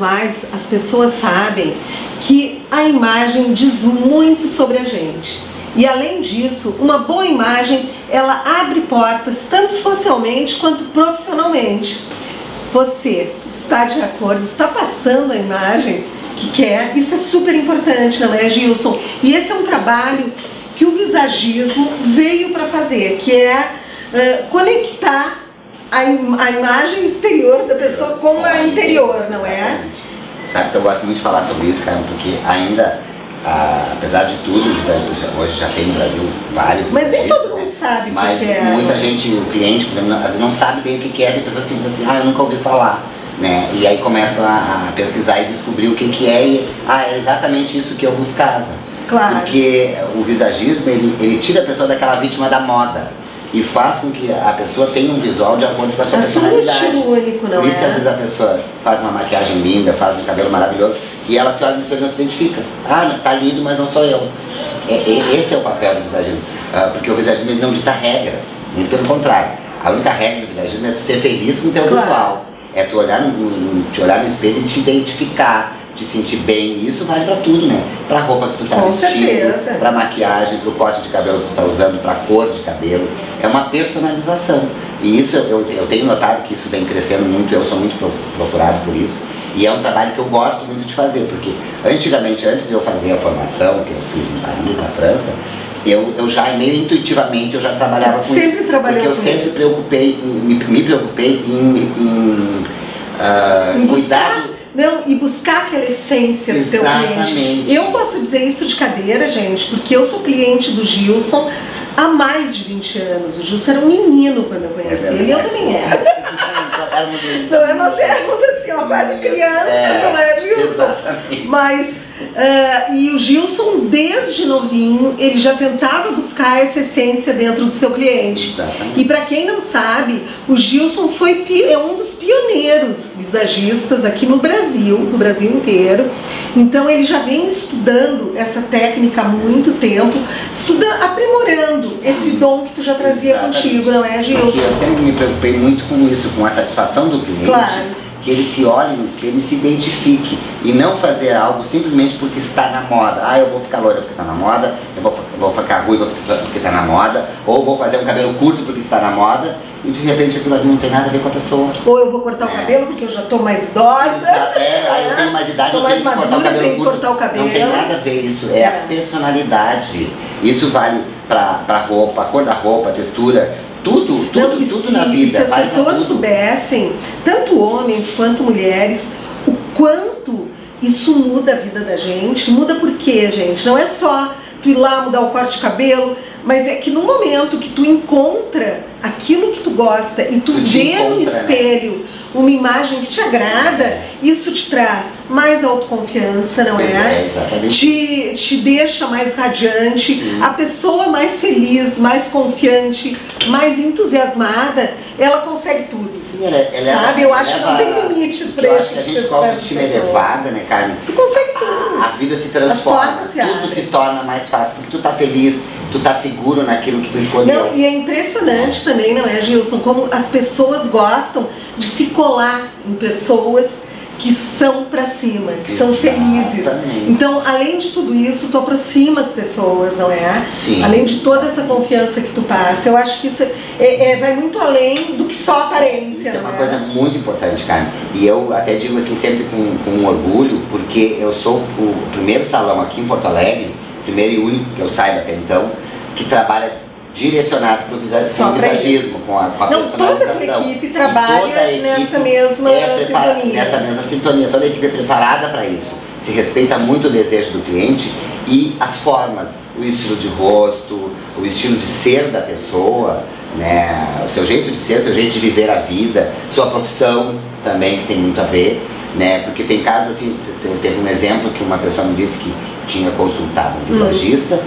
mais as pessoas sabem que a imagem diz muito sobre a gente. E além disso, uma boa imagem, ela abre portas tanto socialmente quanto profissionalmente. Você está de acordo, está passando a imagem que quer, isso é super importante, não é, Gilson? E esse é um trabalho que o visagismo veio para fazer, que é conectar a imagem exterior da pessoa com a interior, não é? Sabe que eu gosto muito de falar sobre isso, cara, porque ainda, apesar de tudo, hoje já tem no Brasil vários. Mas nem todo mundo sabe o que é. Mas muita gente, o cliente, por exemplo, às vezes não sabe bem o que é, tem pessoas que dizem assim, eu nunca ouvi falar. Né? E aí começam a pesquisar e descobrir o que é e é exatamente isso que eu buscava. Claro. Porque o visagismo, ele tira a pessoa daquela vítima da moda e faz com que a pessoa tenha um visual de acordo com a sua personalidade. Um estilo único, não é? Por isso que às vezes a pessoa faz uma maquiagem linda, faz um cabelo maravilhoso e ela se olha no espelho e não se identifica. Tá lindo, mas não sou eu. Esse é o papel do visagismo. Porque o visagismo não dita regras, muito pelo contrário. A única regra do visagismo é tu ser feliz com o teu visual. É tu te olhar no espelho e te identificar, te sentir bem. E isso vale pra tudo, né? Pra roupa que tu tá vestindo, pra maquiagem, pro corte de cabelo que tu tá usando, pra cor de cabelo. É uma personalização. E isso eu tenho notado que isso vem crescendo muito, eu sou muito procurado por isso. E é um trabalho que eu gosto muito de fazer, porque antigamente, antes de eu fazer a formação que eu fiz em Paris, na França, eu já meio intuitivamente eu já trabalhava com isso. Porque eu sempre me preocupei em cuidar. E buscar aquela essência do teu cliente. Eu posso dizer isso de cadeira, gente, porque eu sou cliente do Gilson há mais de 20 anos. O Gilson era um menino quando eu conheci ele, e eu também era. Então, nós éramos assim, quase crianças, não é, Gilson? Exatamente. Mas e o Gilson, desde novinho, ele já tentava buscar essa essência dentro do seu cliente. Exatamente. E para quem não sabe, o Gilson é um dos pioneiros visagistas aqui no Brasil inteiro. Então ele já vem estudando essa técnica há muito tempo, aprimorando esse dom que tu já trazia contigo, não é, Gilson? Porque eu sempre me preocupei muito com isso, com a satisfação do cliente. Claro. Que ele se olhe no espelho e se identifique e não fazer algo simplesmente porque está na moda. Eu vou ficar loira porque está na moda, eu vou ficar ruiva porque está na moda, ou vou fazer um cabelo curto porque está na moda e de repente aquilo ali não tem nada a ver com a pessoa. Ou eu vou cortar o cabelo porque eu já estou mais idosa. Aí eu tenho mais idade, eu tenho que cortar o cabelo curto. Não tem nada a ver isso, é a personalidade. Isso vale para roupa, a cor da roupa, a textura. Tudo na vida. Se as pessoas soubessem, tanto homens quanto mulheres, o quanto isso muda a vida da gente. Muda por quê, gente? Não é só tu ir lá mudar o corte de cabelo, mas é que no momento que tu encontra aquilo que tu gosta e tu vê no espelho uma imagem que te agrada, isso te traz mais autoconfiança, não é? Exatamente. Te deixa mais radiante, a pessoa mais feliz, mais confiante, mais entusiasmada, ela consegue tudo. Sim, sabe? Eu acho que não tem limites pra isso. Eu acho que a gente com a autoestima elevada, né, Carmen? Tu consegue tudo. A vida se transforma, tudo se torna mais fácil, porque tu tá feliz, tu tá seguro naquilo que tu escolheu. Não, e é impressionante também, não é, Gilson, como as pessoas gostam de se colar em pessoas que são pra cima, que são felizes. Então, além de tudo isso, tu aproxima as pessoas, não é? Sim. Além de toda essa confiança que tu passa. Eu acho que isso vai muito além do que só aparência. Isso é uma coisa muito importante, Carmen. E eu até digo assim, sempre com orgulho, porque eu sou o primeiro salão aqui em Porto Alegre, primeiro e único que eu saiba até então, que trabalha direcionado para o visagismo, com a personalização. Toda a equipe trabalha nessa mesma sintonia. Nessa mesma sintonia, toda a equipe é preparada para isso. Se respeita muito o desejo do cliente e as formas, o estilo de rosto, o estilo de ser da pessoa, né? O seu jeito de ser, o seu jeito de viver a vida, sua profissão também, que tem muito a ver, né? Porque tem casos assim, teve um exemplo que uma pessoa me disse que tinha consultado um visagista,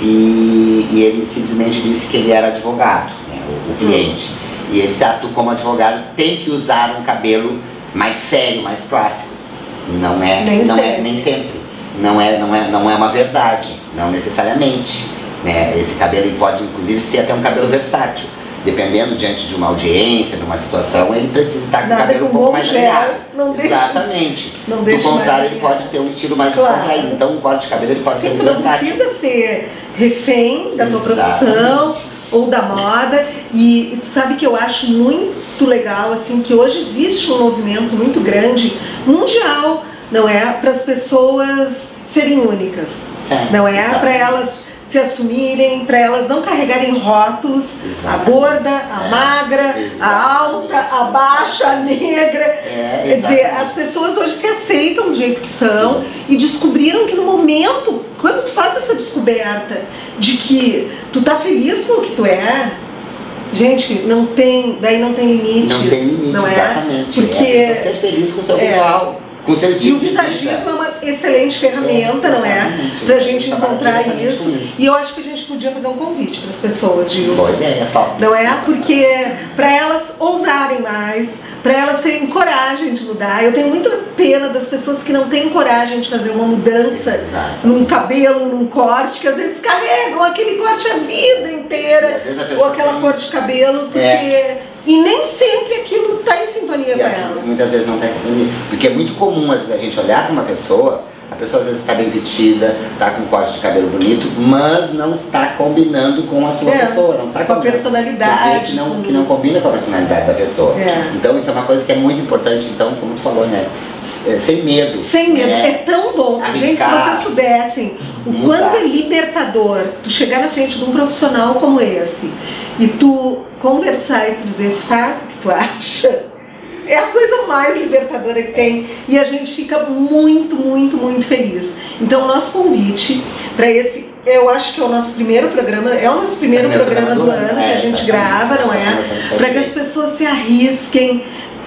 e ele simplesmente disse que ele era advogado, né, o cliente. E ele disse, tu como advogado tem que usar um cabelo mais sério, mais clássico. Não é, nem sempre. Não é uma verdade, não necessariamente. Né? Esse cabelo pode inclusive ser até um cabelo versátil. dependendo diante de uma audiência, de uma situação, ele precisa estar com o Nada cabelo um com pouco mais gel, alinhado. não deixa- Exatamente. não Do deixa mais contrário, ele alinhado. pode ter um estilo mais Claro. descontraído. Então, um corte de cabelo ele pode Sim, ser tu não versátil. precisa ser refém da tua Exatamente. profissão ou da moda. E tu sabe que eu acho muito legal, assim, que hoje existe um movimento muito grande, mundial, não é? Para as pessoas serem únicas. Não é? exatamente. Para elas se assumirem, para elas não carregarem rótulos, a Exatamente. gorda, a magra, a exatamente. alta, a baixa, a negra. Quer dizer, exatamente. as pessoas hoje se aceitam do jeito que são e descobriram que no momento, quando tu faz essa descoberta de que tu tá feliz com o que tu é, gente, daí não tem limites. Não tem limite, não é? exatamente. Porque É ser feliz com o seu visual, com o seu e o estilo de vida. visagismo é uma excelente ferramenta, não é? Exatamente. Pra gente Trabalhar encontrar diretamente isso. com isso. E eu acho que a gente podia fazer um convite para as pessoas, Gilson. Boa ideia, top. Não é? Porque para elas ousarem mais, para elas terem coragem de mudar. Eu tenho muita pena das pessoas que não têm coragem de fazer uma mudança Exato. num cabelo, num corte, que às vezes carregam aquele corte a vida E inteira, às vezes a ou pessoa aquela tem- cor de cabelo, porque... E nem sempre aquilo está em sintonia E com a- ela. muitas vezes não está entendendo. Porque é muito comum às vezes, a gente olhar para uma pessoa, a pessoa às vezes está bem vestida, está com um corte de cabelo bonito, mas não está combinando com a sua pessoa, não está com a combinando. personalidade. Que não combina com a personalidade da pessoa. É. Então isso é uma coisa que é muito importante, então, como tu falou, né? Sem medo. Sem medo, né? é tão bom. Gente, se Arriscar. vocês soubessem o Mudar. quanto é libertador tu chegar na frente de um profissional como esse e tu conversar e tu dizer, faz o que tu acha, é a coisa mais libertadora que tem e a gente fica muito, muito, muito feliz. Então o nosso convite para esse, eu acho que é o nosso primeiro programa, é o nosso primeiro programa do ano que a gente grava, não é? Para que as pessoas se arrisquem,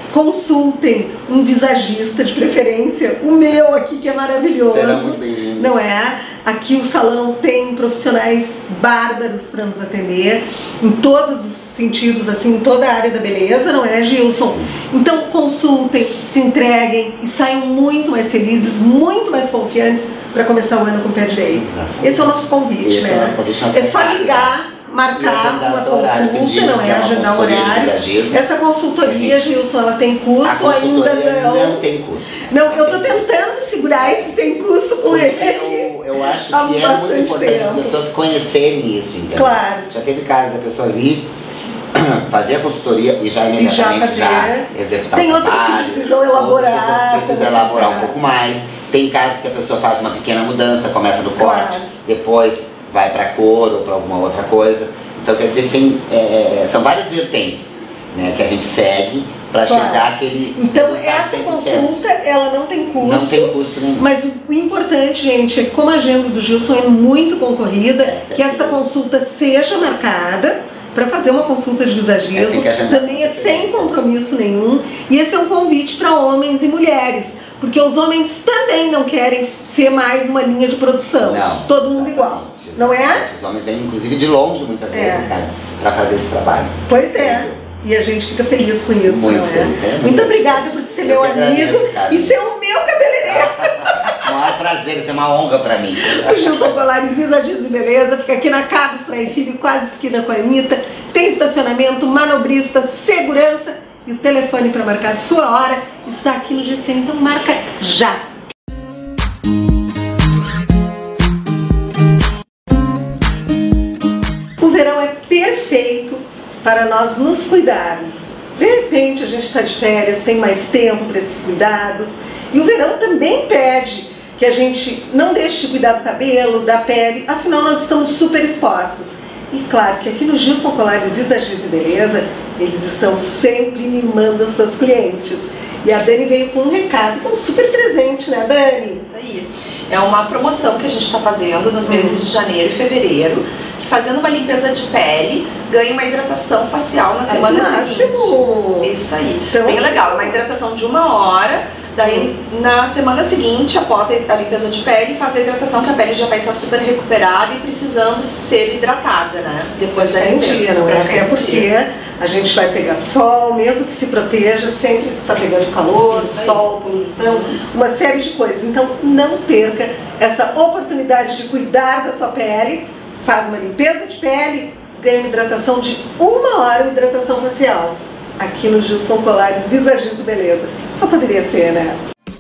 consultem um visagista de preferência, o meu aqui que é maravilhoso. Será muito bem-vindo. Não é? Aqui o salão tem profissionais bárbaros para nos atender, em todos os sentidos, assim, em toda a área da beleza, não é, Gilson? Então consultem, se entreguem e saiam muito mais felizes, muito mais confiantes para começar o ano com o pé direito. Exatamente. Esse é o nosso convite, Esse né? é o nosso convite, nosso É só recado, ligar, E marcar agendar uma seu horário, consulta, pedir, não que é? uma Agendar o consultoria de horário. visagismo. Essa consultoria, Gilson, ela tem A custo ou ainda consultoria não? não tem custo. Não, eu tô tentando segurar esse sem custo com ele. Eu acho Há que é bastante muito importante as tempo. pessoas conhecerem isso, entendeu? Claro. Já teve casos da pessoa vir, fazer a consultoria e já imediatamente já executar Tem o outras que trabalho. precisam elaborar, Outras pessoas precisam como elaborar um explicar. pouco mais. Tem casos que a pessoa faz uma pequena mudança, começa do corte, Claro. depois vai para cor ou para alguma outra coisa. Então quer dizer que tem, são várias vertentes, né, que a gente segue para Claro. chegar àquele Então resultado essa 100%. consulta, ela não tem custo. Não tem custo nenhum. Mas o importante, gente, é que como a agenda do Gilson é muito concorrida, que essa consulta seja marcada para fazer uma consulta de visagismo. Tem que agendar. Também é sem compromisso nenhum. E esse é um convite para homens e mulheres. Porque os homens também não querem ser mais uma linha de produção. Não. Todo mundo igual. Exatamente, Não é? exatamente. Os homens vêm, inclusive, de longe, muitas vezes, cara, para fazer esse trabalho. Pois é. E a gente fica feliz com isso, Muito não é? feliz, Muito obrigada por ser Eu meu que agradeço, amigo cara. e ser o meu cabeleireiro. É um prazer, isso é uma honra para mim. O Gilson Colares, Visagismo e Beleza, fica aqui na Carlos Traem Filho, quase esquina com a Anitta. Tem estacionamento, manobrista, segurança e o telefone para marcar a sua hora está aqui no GC, então marca já. O verão é perfeito para nós nos cuidarmos. De repente a gente está de férias, tem mais tempo para esses cuidados. E o verão também pede que a gente não deixe de cuidar do cabelo, da pele, afinal nós estamos super expostos. E claro que aqui no Gilson Colares Visagismo e Beleza, eles estão sempre mimando as suas clientes. E a Dani veio com um recado, com um super presente, né, Dani? Isso aí. É uma promoção que a gente está fazendo nos meses de janeiro e fevereiro. Fazendo uma limpeza de pele, ganha uma hidratação facial na semana seguinte. Isso aí. Então, bem legal. Uma hidratação de 1 hora. Daí, na semana seguinte, após a limpeza de pele, fazer a hidratação, que a pele já vai estar super recuperada e precisando ser hidratada, né? Depois da em limpeza. dia, não é? Pra ficar Até em porque dia. a gente vai pegar sol, mesmo que se proteja, sempre tu tá pegando calor, Isso aí. sol, poluição, uma série de coisas. Então não perca essa oportunidade de cuidar da sua pele. Faz uma limpeza de pele, ganha uma hidratação de 1 hora, uma hidratação facial. Aqui no Gilson Colares Visagismo Beleza. Só poderia ser, né?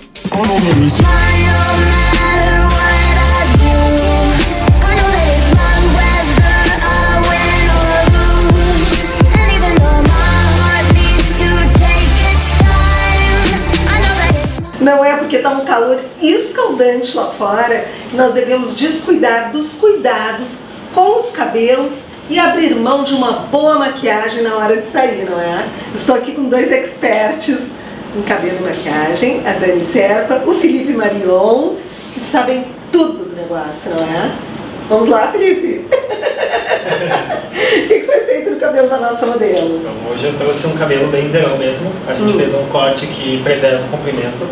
Não é porque está um calor escaldante lá fora que nós devemos descuidar dos cuidados com os cabelos e abrir mão de uma boa maquiagem na hora de sair, não é? Estou aqui com 2 experts em cabelo e maquiagem, a Dani Serpa, o Felipe Marion, que sabem tudo do negócio, não é? Vamos lá, Felipe! O que foi feito no cabelo da nossa modelo? Então, hoje eu trouxe um cabelo bem verão mesmo. A gente fez um corte que preserva o comprimento.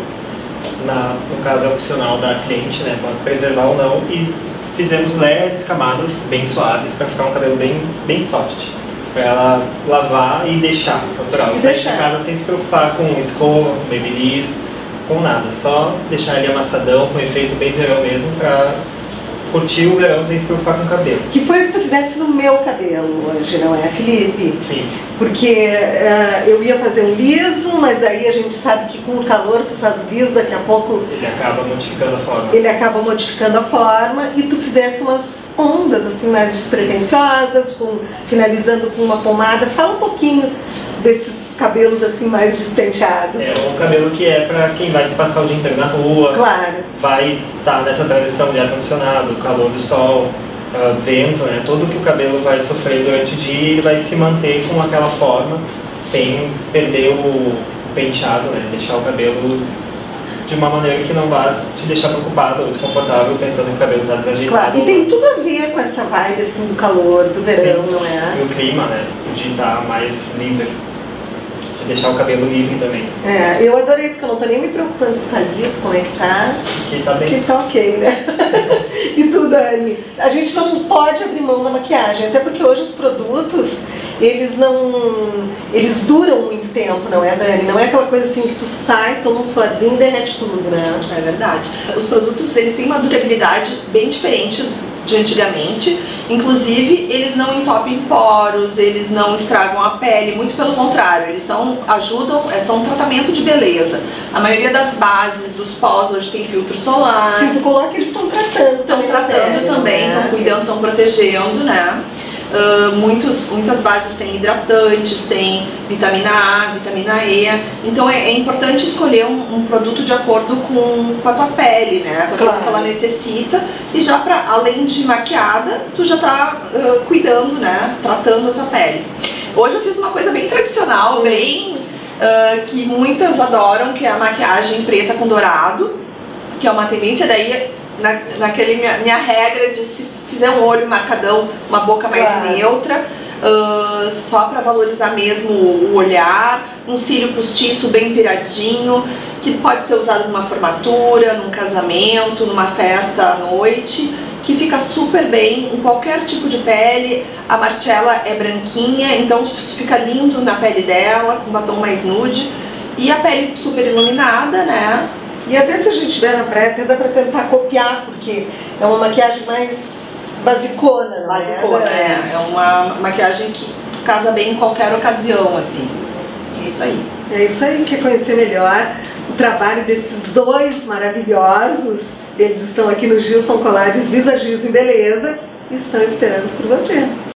No caso é opcional da cliente, né? Pode preservar ou não. E fizemos leves camadas bem suaves para ficar um cabelo bem soft. Para ela lavar e deixar natural. Sair de casa sem se preocupar com escova, com babyliss, com nada. Só deixar ele amassadão, com efeito bem verão mesmo, para curtir o verão sem se preocupar com o cabelo. Que foi o que tu fizesse no meu cabelo hoje, não é, Felipe? Sim. Porque eu ia fazer um liso, mas aí a gente sabe que com o calor tu faz liso, daqui a pouco ele acaba modificando a forma. Ele acaba modificando a forma e tu fizesse umas ondas assim mais despretensiosas, finalizando com uma pomada. Fala um pouquinho desses cabelos assim mais despenteados. É um cabelo que é para quem vai passar o dia inteiro na rua. Claro. Vai estar nessa transição de ar-condicionado, calor do sol, vento, né? Tudo que o cabelo vai sofrer durante o dia, ele vai se manter com aquela forma, sem perder o penteado, né? Deixar o cabelo de uma maneira que não vá te deixar preocupado ou desconfortável pensando que o cabelo está desajeitado. Claro, e tem tudo a ver com essa vibe assim do calor, do verão, não é? E o clima, né? De estar mais livre. Deixar o cabelo livre também. É, eu adorei, porque eu não tô nem me preocupando se tá liso, como é que tá. Que tá bem. Que tá ok, né? E tu, Dani? A gente não pode abrir mão da maquiagem, até porque hoje os produtos, eles duram muito tempo, não é, Dani? Não é aquela coisa assim que tu sai, toma um suorzinho e derrete tudo, né? É verdade. Os produtos, eles têm uma durabilidade bem diferente de antigamente, inclusive eles não entopem poros, eles não estragam a pele, muito pelo contrário, eles ajudam, são um tratamento de beleza. A maioria das bases, dos pós, hoje tem filtro solar. Sim, tu coloca que eles estão tratando. Estão tratando também, estão cuidando, estão protegendo, né? Muitas bases têm hidratantes, tem vitamina A, vitamina E, então é importante escolher um produto de acordo com a tua pele, né? Com aquilo que ela necessita, e já além de maquiada, tu já tá cuidando, né? Tratando a tua pele. Hoje eu fiz uma coisa bem tradicional, que muitas adoram, que é a maquiagem preta com dourado, que é uma tendência daí, minha regra de se fizer um olho marcadão, uma boca mais neutra, só para valorizar mesmo o olhar, um cílio postiço bem viradinho, que pode ser usado numa formatura, num casamento, numa festa à noite, que fica super bem em qualquer tipo de pele. A Marcella é branquinha, então fica lindo na pele dela, com batom mais nude, e a pele super iluminada, né? E até se a gente estiver na praia, até dá pra tentar copiar, porque é uma maquiagem mais basicona, não é? Basicona, é uma maquiagem que casa bem em qualquer ocasião, assim. É isso aí. É isso aí, quer conhecer melhor o trabalho desses 2 maravilhosos? Eles estão aqui no Gilson Colares Visagismo Beleza e estão esperando por você.